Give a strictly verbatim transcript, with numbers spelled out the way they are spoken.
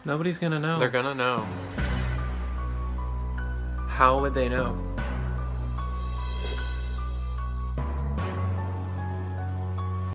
Nobody's gonna know. They're gonna know. How would they know?